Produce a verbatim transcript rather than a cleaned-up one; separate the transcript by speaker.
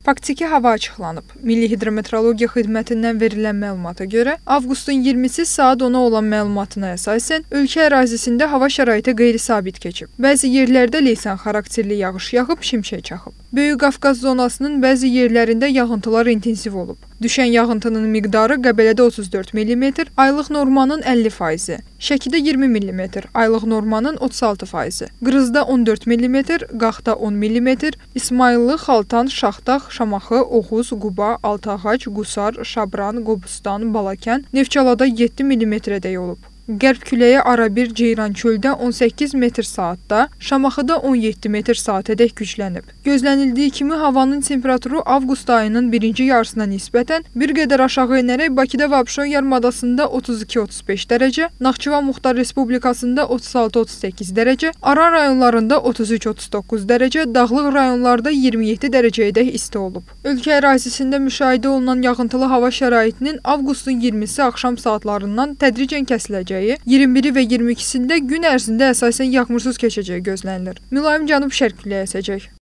Speaker 1: Faktiki hava açıqlanıb. Milli Hidrometeorologiya Xidmətindən verilən məlumata görə, avqustun iyirmisi saat ona olan məlumatına əsasən, ölkə ərazisində hava şəraiti qeyri-sabit keçib. Bəzi yerlərdə leysan xarakterli yağış yağıb, şimşək çaxıb. Böyük Qafqaz zonasının bəzi yerlərində yağıntılar intensiv olub. Düşən yağıntının miqdarı Qəbələdə otuz dörd millimetr, aylıq normanın əlli faizi, Şəkidə iyirmi millimetr, aylıq normanın otuz altı faizi, Qrızda on dörd millimetr, Qaxda on millimetr, İsmayıllı, Xaltan, Şaxdağ, Şamaxı, Oğuz, Quba, Altağac, Qusar, Şabran, Qobustan, Balakən, Neftçalada yeddi millimetrədək olub. Qərb küləyi arabir Ceyrançöldə on səkkiz metr saatda, Şamaxıda on yeddi metr saatədək güclənib. Gözlənildiyi kimi havanın temperaturu avqust ayının birinci yarısına nisbətən bir qədər aşağı enərək Bakıda və Abşeron yarımadasında otuz iki otuz beş dərəcə, Naxçıvan Muxtar Respublikasında otuz altı otuz səkkiz dərəcə, Aran rayonlarında otuz üç otuz doqquz dərəcə, dağlıq rayonlarda iyirmi yeddi dərəcəyədək isti olub. Ölkə ərazisində müşahidə olunan yağıntılı hava şəraitinin avqustun iyirmisi axşam saatlarından tədricən kəsiləcək. iyirmi biri və iyirmi ikisində gün ərzində əsasən yağmursuz keçəcəyi gözlənilir. Mülayim cənub-şərq küləyi əsəcək.